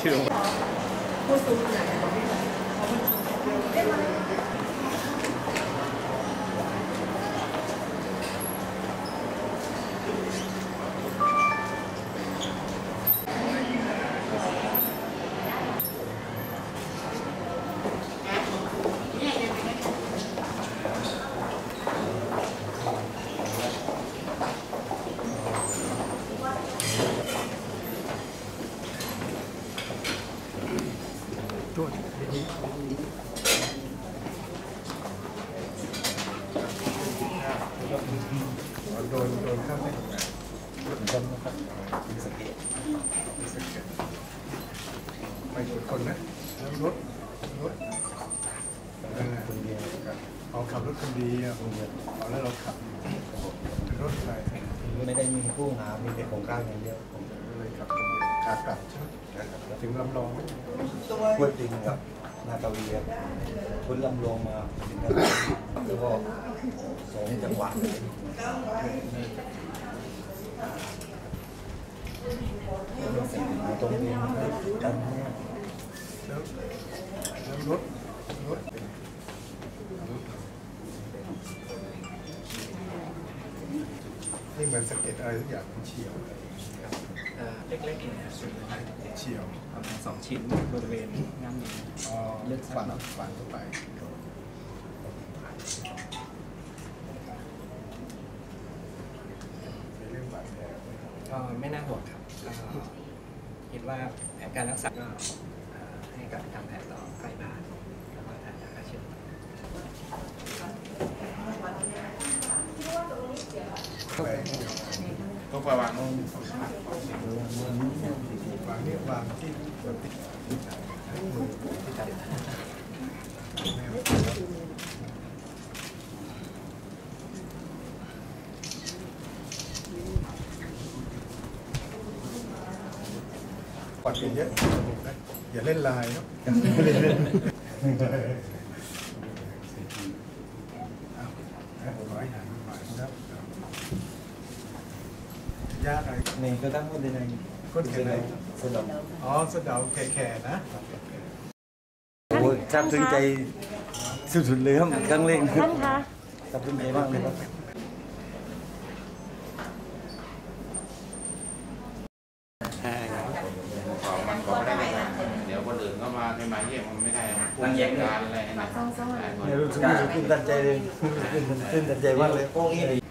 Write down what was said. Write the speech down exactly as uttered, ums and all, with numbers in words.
ชื่อตัวนี้โดนโดนข้ามไม่ถูกนะรถชนนะครับมีสเก็ตมีสเก็ตไปชนคนนะแล้วรถรถคนเดียวเอาขับรถคนเดียวเอาแล้วเราขับรถใครไม่ได้มีผู้หามีแต่ของกลางอย่างเดียวผมเลยขับคนเดียวขากลับใช่ไหมถึงลำลองไหมพูดจริงกับนาตาเวียคุณลำลองมาแล้วก็สองจังหวะตรงนี้กันเนี่ยแล้วแล้วรถรถนี่เหมือนสเก็ตอะไรทุกอย่างเฉียวเล็กๆเลยนะเฉียวประมาณสองชิ้นบริเวณง่ามนี้ลึกฝันฝันเข้าไปเรื่องบาดแผลก็ไม่น่าห่วงครับคิดว่าแผนการรักษาก็ให้กับทำแผนต่อใกล้ผ่านแล้วก็ทานยาฆ่าเชื้อต้องไปวางวางเนี่ยวางที่ปอดเยอะอย่าเล่นลายเนาะผมร้อยหางหมายนะครับยากอะไรนี่ก็ตั้งคนในคนแก่สะดอกอ๋อสะเดาแก่ๆนะโอ้จับถึงใจสุดๆเลยครับครั้งเร่งท่านคะจับถึงใจมากเลยครับของมันก็ไม่ได้เดี๋ยวคนอื่นก็มาให้มาเยี่ยมมันไม่ได้ผู้จัดการอะไรนะรู้สึกรู้สึกตื่นตันใจเลยตื่นตันใจมากเลย